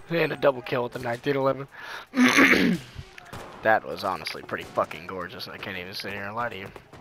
And a double kill with the 1911. That was honestly pretty fucking gorgeous. I can't even sit here and lie to you.